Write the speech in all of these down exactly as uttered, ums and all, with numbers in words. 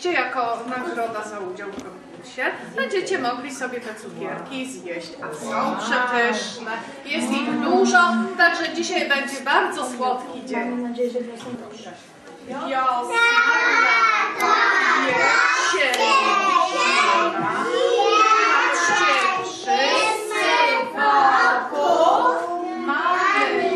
oczywiście jako nagroda za udział w konkursie będziecie mogli sobie te cukierki zjeść, a są przepyszne, jest ich dużo, także dzisiaj będzie bardzo słodki dzień. Mam nadzieję, że Wiosna jesienna, patrzcie, wszyscy wokół mamy.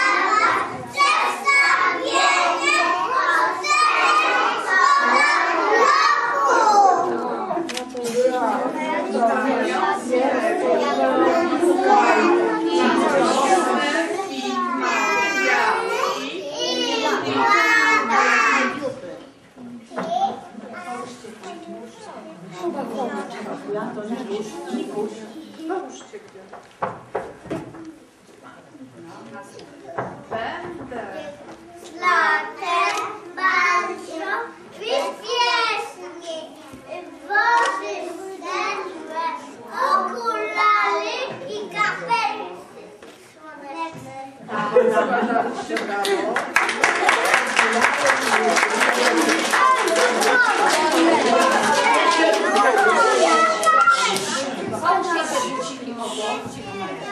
Połóżcie kwiat. Będę Latem bardzo wyśpiesznie, włosy wstępne, okulary i kapelusy słoneczne. składaliście, brawo. Chodźcie, dzieci, obok.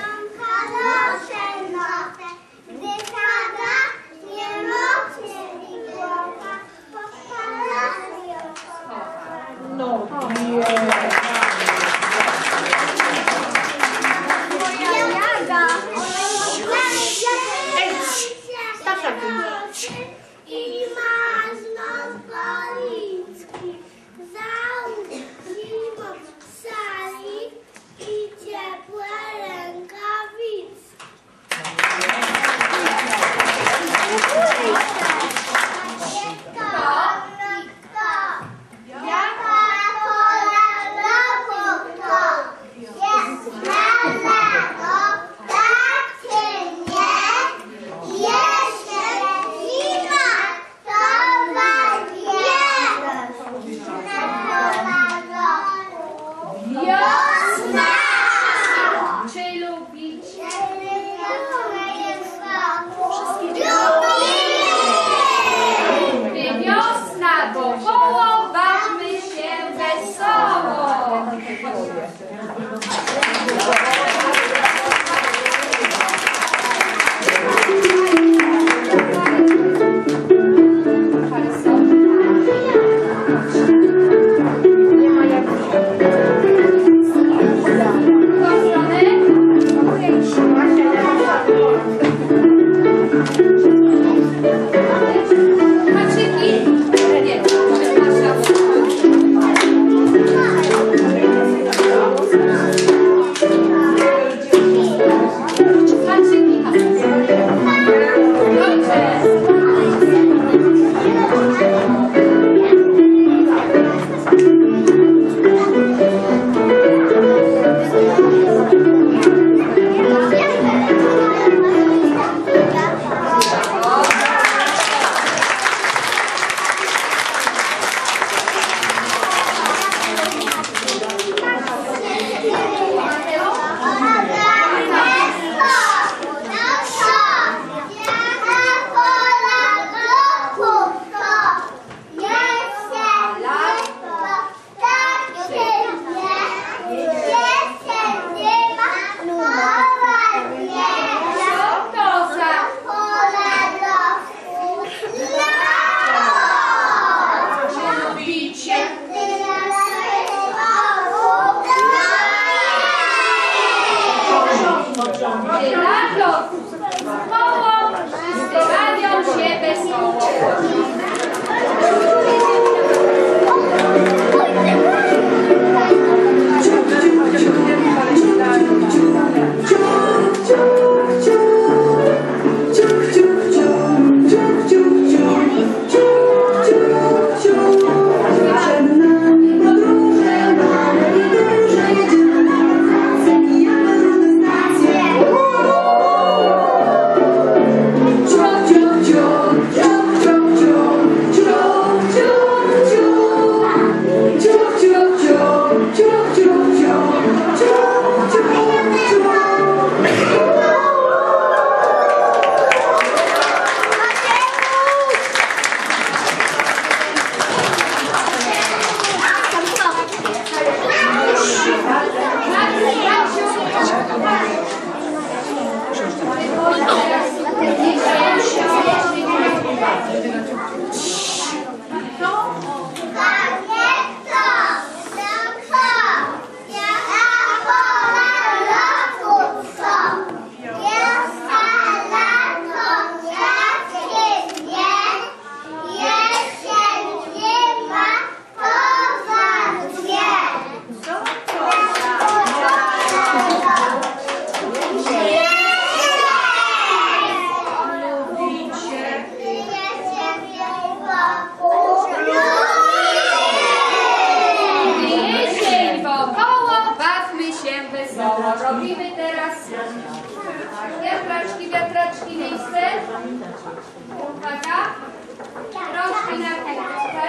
wiatraczki miejsce. Uwaga. Rączki na górę.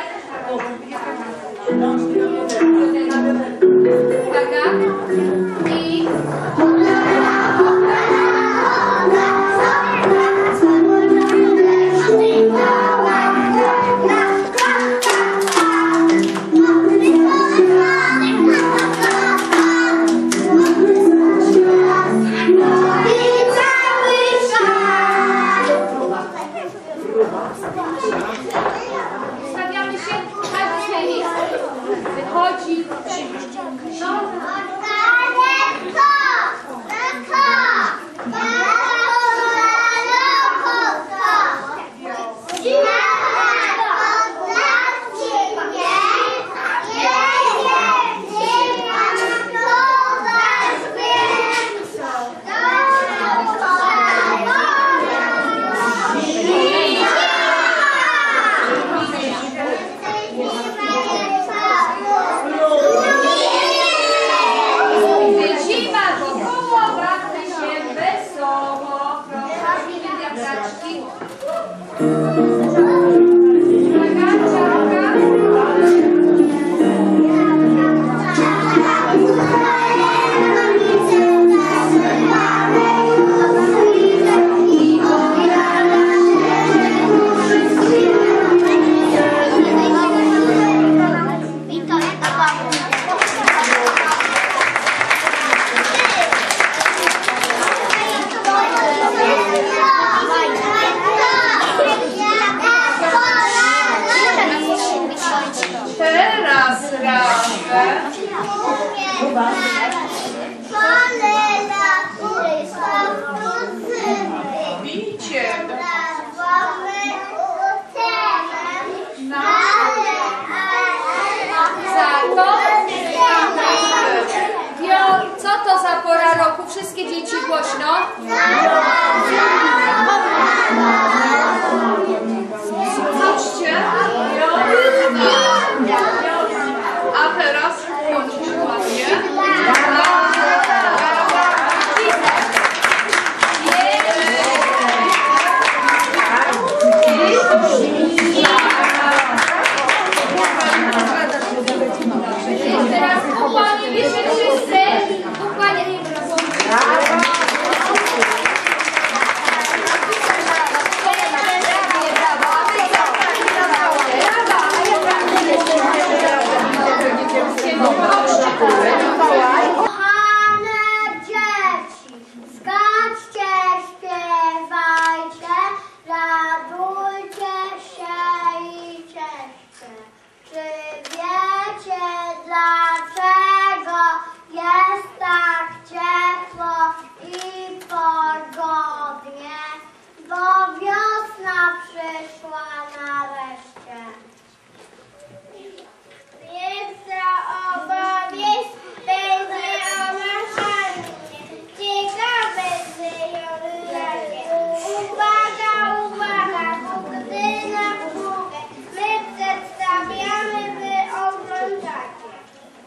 Uwaga. I... Stawiamy się, każdy swoje miejsce. Wychodzi. No. Co to za pora roku? Wszystkie dzieci głośno. Zobaczcie. A teraz włączyć ładnie. Teraz ukłanie, wiecie wszyscy. Ukłanie. Kochane dzieci, skaczcie, śpiewajcie, radujcie się i cieszcie. Czy wiecie, dlaczego jest tak ciepło i pogodnie? Bo wiosna przyszła nareszcie. Wiedza obawieć będzie o maszanie. Ciekawe wyjątki. Uwaga, uwaga, gdy na wpługę my przedstawiamy, wy oglądacie.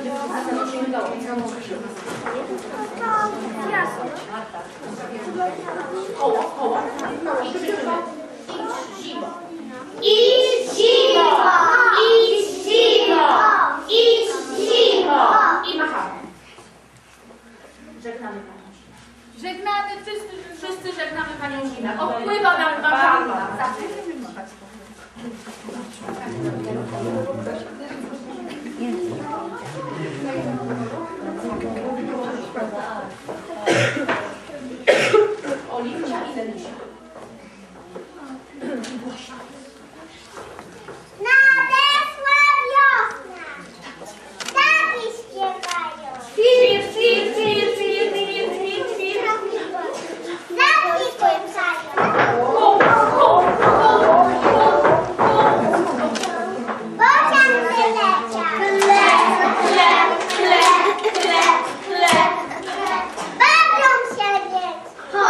Koło, koło. Idź zimo. Idź zimo, idź zimo, idź zimo. I machamy. Żegnamy Panią Zimę. Żegnamy, wszyscy, wszyscy żegnamy Panią Zimę. Odpływa nam Wasza. Oliwcia i Lenusia. Nadeszła wiosna. Ptaki śpiewają. Świr, świr, świr, świr, świr, świr, świr. Ptaki pływają. Bocian wyleciał. Chle, chle, chle, chle, chle. Bawią się więc.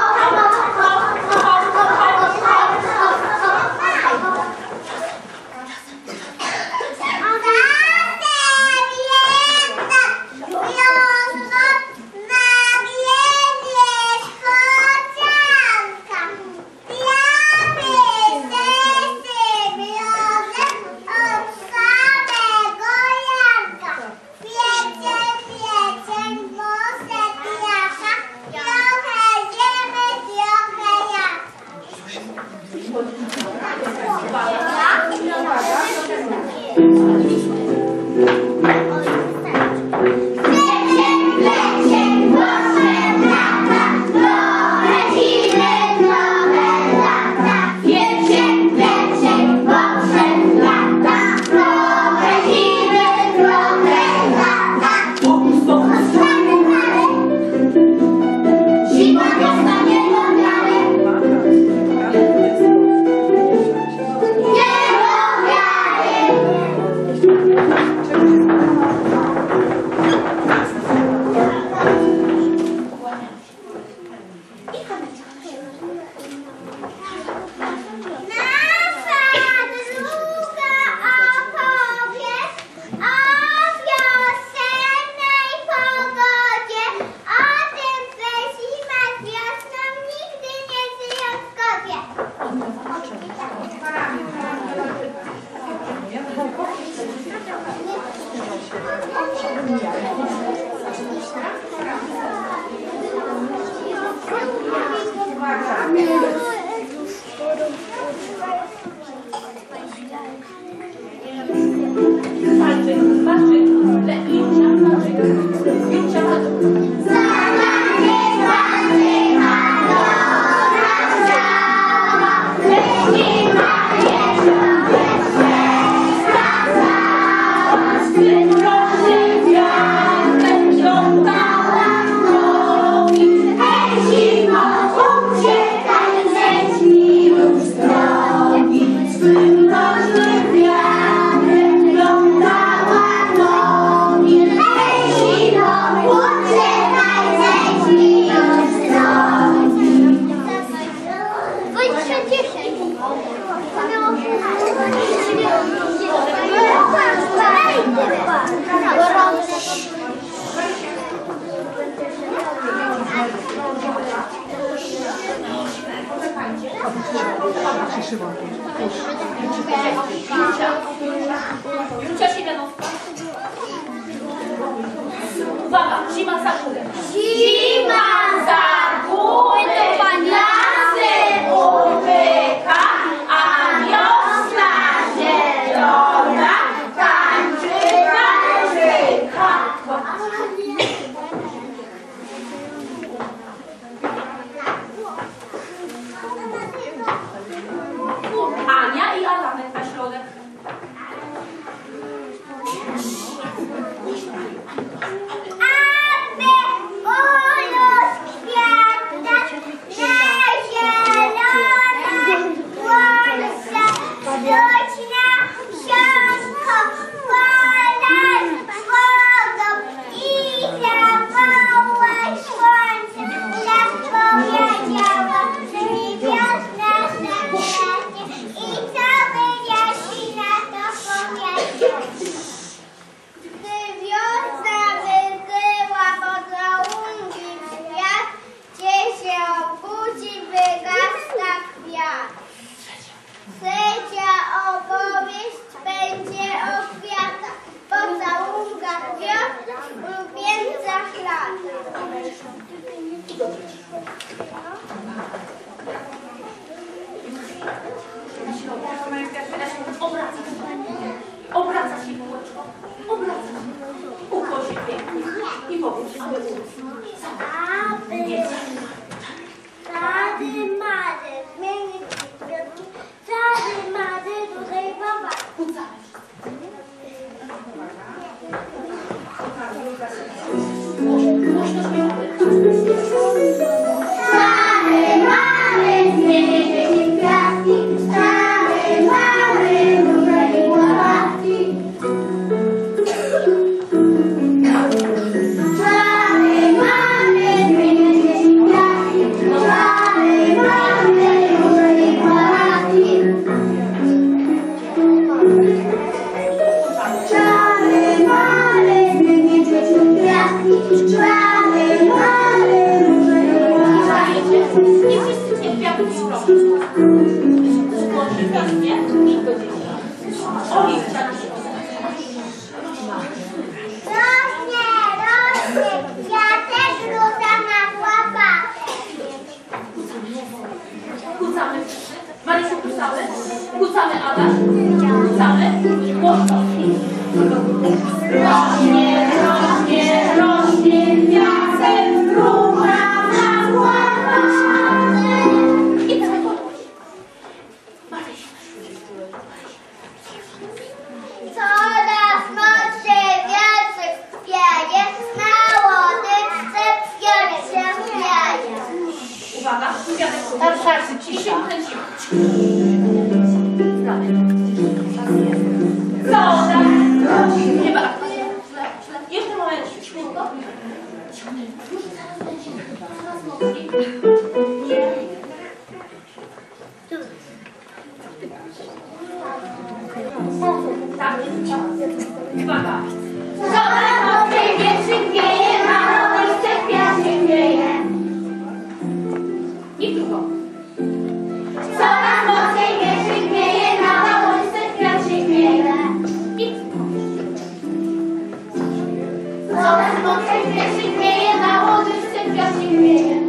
Jucia Siemianowska. Uwaga, zima za górę. Zima za górę, lasy umyka, a wiosna zielona tańczy walczyka. Ania i Alanek na środek. I powiedz, aby Aby Rady mady, zmienić kwiatki, rady mady, tutaj baba. Stary mamy, zmienić kwiatki, stary mamy, tutaj łapki. Stary mamy, zmienić kwiatki, stary mamy, tutaj łapki. Czary mary, zmienić kwiatki, czary mary, Nie wszyscy nie kwiatów nie robią. Nie? O, i kwiatki. rośnie, rośnie, ja też rzucam na łapach. Kucamy. Marysiu, kucamy. Kucamy, Adaś. Kucamy. Głośno. Rośnie, rośnie, rośnie, piasek, gruba na łapach. I dawaj, Marysiu. Coraz mocniej wiatrzyk wieje, na łodyczce piorun się wieje. Uwaga, kwiatek. Tak, tak, cisza. I się kręcimy. Coraz rośnie. Nie ma. Jeszcze moment. Cichutko. Już zaraz będzie. Coraz mocniej. Tak. Uwaga. Coraz mocniej wietrzyk wieje, na łodyczce piasek wieje. I tylko. Coraz mocniej wietrzyk wieje, na łodyczce piasek wieje. I tylko. Coraz mocniej wietrzyk wieje, na łodyczce piasek wieje.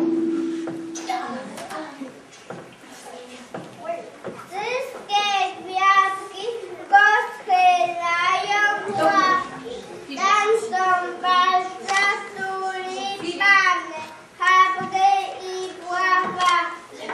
Wszystkie gwiazdki rozchylają łapki. Tańczą bardzo tulipany, habry i bławaki.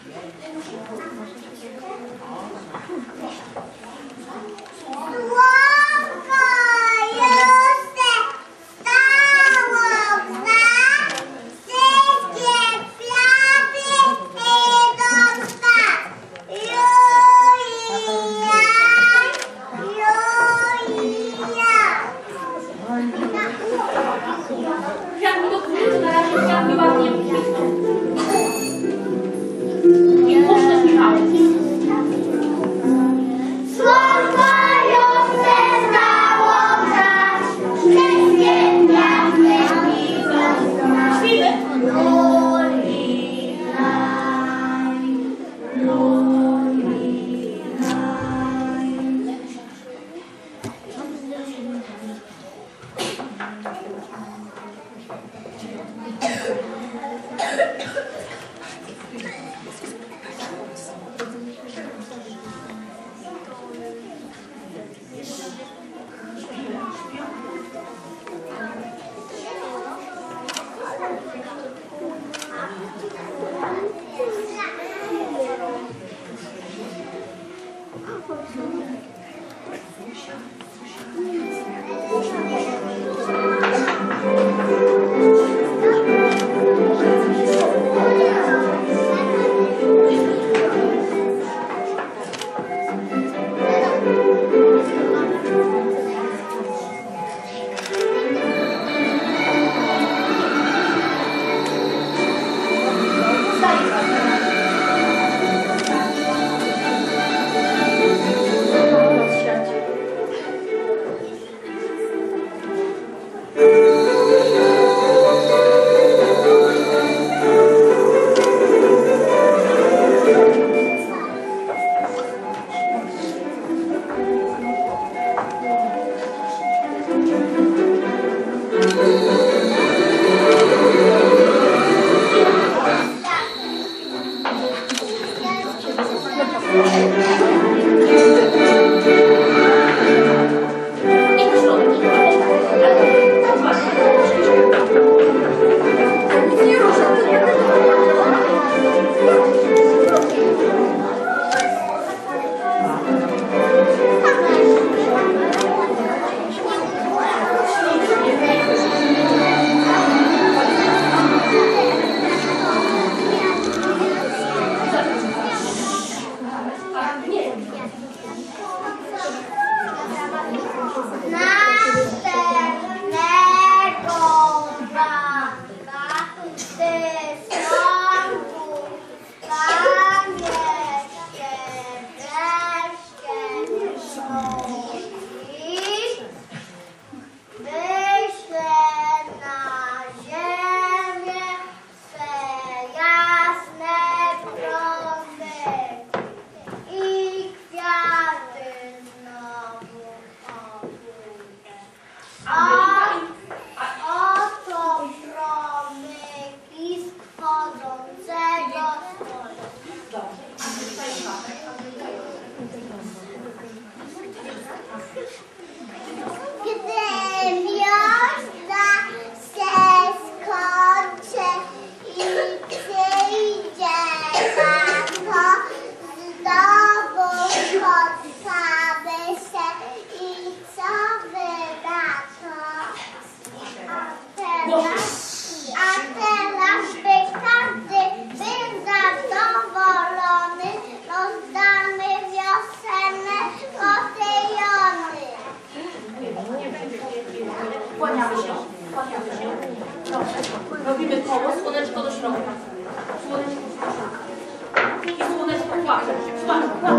Słonko już się stało w nas, wszystkie kwiaty idą spać. Julia, Julia. Oto promyki wchodzącego Gdy wiosna się skończy i przyjdzie lato, znowu spotkamy się i co wy na to? A teraz, a teraz by każdy był zadowolony, rozdamy wiosenne kotejony. Kłaniamy się, kłaniamy się. Dobrze. Robimy koło, słoneczko do środka. Słoneczko do środka. I słoneczko płacze, płacze, płacze.